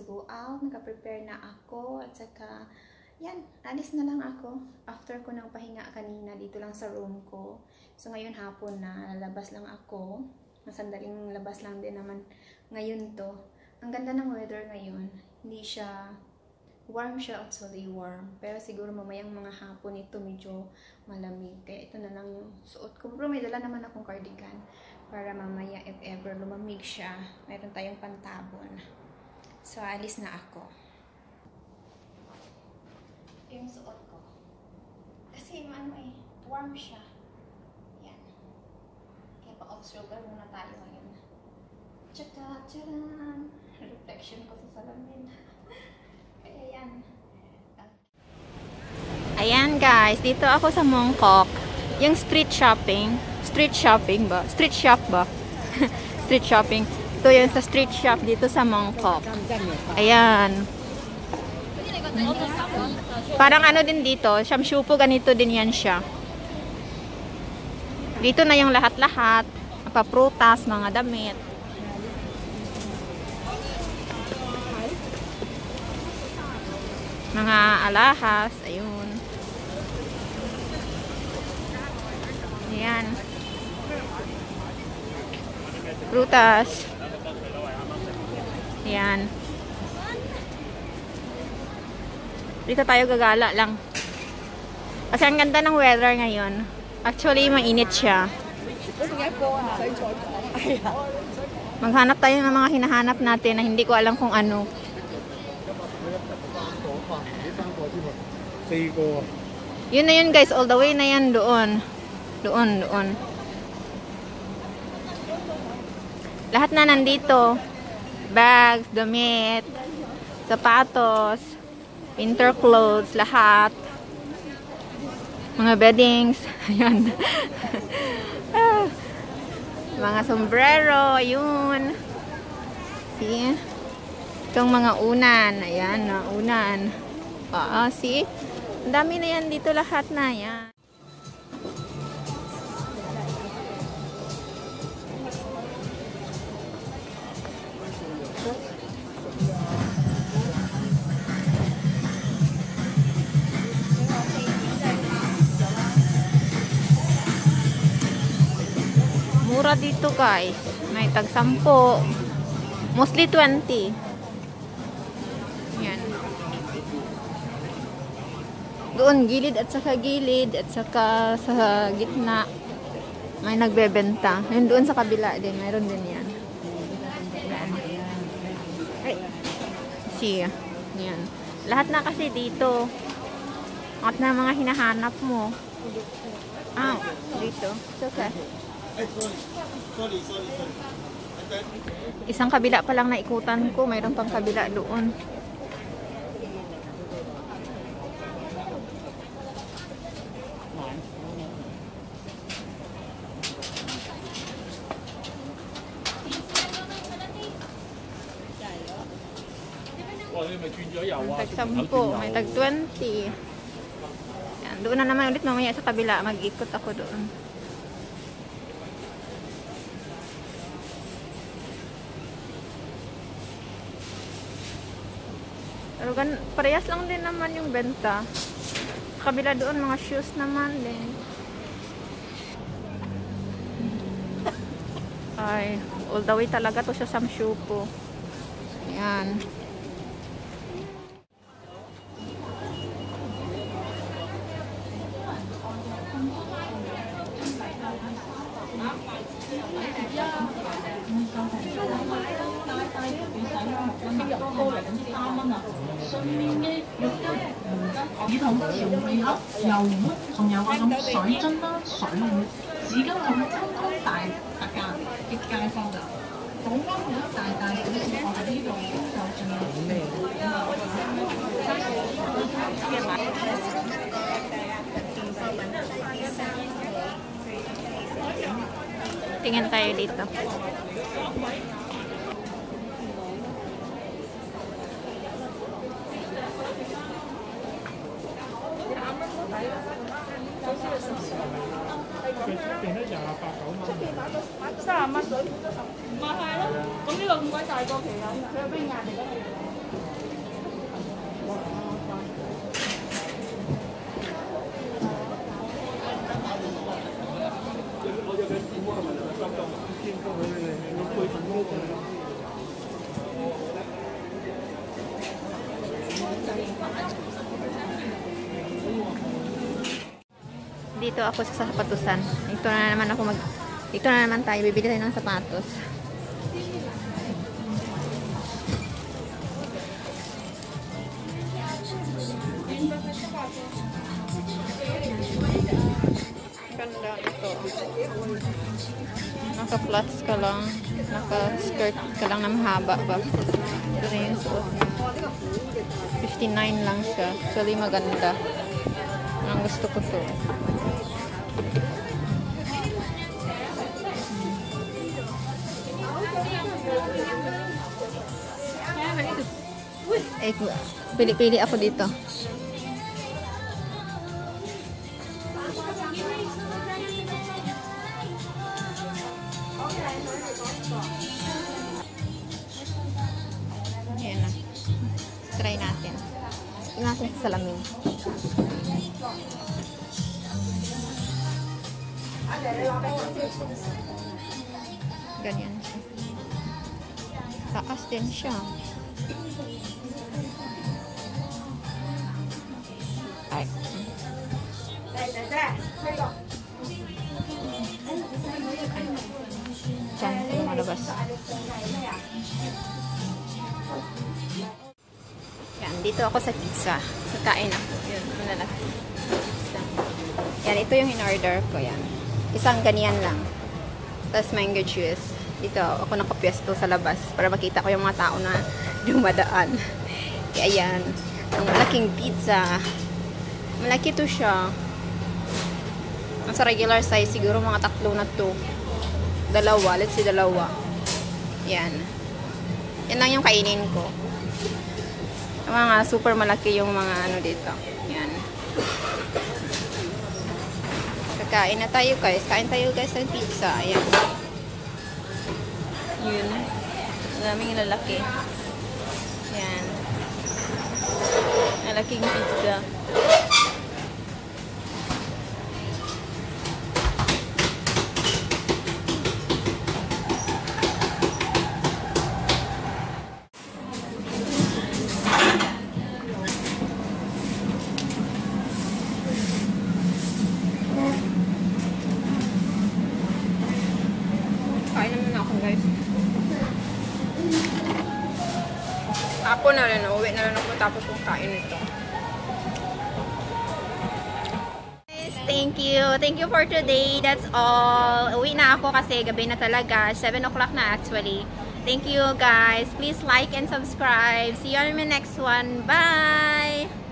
to go out. Naka-prepare na ako. At saka, yan, alis na lang ako. After ko ng pahinga kanina, dito lang sa room ko. So, ngayon hapon na, lalabas lang ako. Masandaling labas lang din naman ngayon to. Ang ganda ng weather ngayon. Hindi siya, warm siya, actually warm. Pero siguro mamayang mga hapon ito medyo malamig. Kaya ito na lang yung suot ko. Pero may dala naman akong cardigan. Para mamaya if ever lumamig siya, meron tayong pantabon. So, alis na ako. Ito yung suot ko. Kasi warm siya. Yan. Kaya pa-off shoulder muna tayo ngayon. Tsaka, tcharan! Reflection ko sa salamin. Kaya yan. Ayan guys, dito ako sa Mongkok. Yung street shopping. Street shopping ba? Street shop ba? Street shopping. Ito yun sa street shop dito sa Mongkok. Ayan. Parang ano din dito. Shamshupo, ganito din yan siya. Dito na yung lahat-lahat. Paprutas, mga damit. Mga alahas. Ayun. Ayan. Prutas. Ayan. Dito tayo gagala lang. Kasi ang ganda ng weather ngayon. Actually, mainit siya. Maghanap tayo ng mga hinahanap natin na hindi ko alam kung ano. Yun na yun guys. All the way na yan doon. Doon. Lahat na nandito. Bags, damit, sapatos, winter clothes, lahat. Mga beddings. Ayan. Mga sombrero. Ayun. See? Itong mga unan. Ayan, unan. See? Ang dami na yan dito lahat na. Ayan. Mura dito guys. May tag 10. Mostly 20. Yan. Doon gilid at saka gilid at saka sa gitna may nagbebenta. Yun doon sa kabila din. Mayroon din yan. Yan. Ay. See. Yan. Lahat na kasi dito. Lahat na mga hinahanap mo. Ah, dito. It's okay. Sorry. Isang kabila pa lang naikutan ko. Mayroon pang kabila doon. May tag 10, may tag 20. Yan, doon na naman ulit mamaya sa kabila. Mag-ikot ako doon. Pero parehas lang din naman yung benta. Sa kabila doon, mga shoes naman din. Ay, all the way talaga to sa Shamshupo. Ayan. Tingin tayo dito. Dito ako sa sapatusan. Ito na naman tayo, bibili tayo ng sapatos. Ganda ito. Naka-flats ka lang, naka-skirt ka lang na mahaba ba. Ito na yung suot. 59 lang siya. Actually maganda. Ang gusto ko to. Eh, pili-pili ako dito. Ayan na. Try natin. Tingnan natin sa salamin. Ganyan siya. Taas din siya. Ay. Diyan, lumalabas. Yan, dito ako sa pizza. Kakain ako. Yun, lalaki. Yan, ito yung in-order ko. Yan. Isang ganyan lang. Tapos mango juice. Dito, ako nakapwesto sa labas para makita ko yung mga tao na dumadaan. Kaya yan. Ang malaking pizza. Malaki to siya. Ang sa regular size, siguro mga 3 na to. 2. Let's say 2. Yan. Yan lang yung kainin ko. Yung mga super malaki yung mga ano dito. Yan. Kakain na tayo guys. Kain tayo guys ng pizza. Ayan. Yun. Maraming lalaki. Yan. Malaking pizza. Kain naman ako guys. Ako na rin, uwi na rin ako tapos kung kain ito. Guys, thank you. Thank you for today. That's all. Uwi na ako kasi gabi na talaga. 7 o'clock na actually. Thank you guys. Please like and subscribe. See you on my next one. Bye!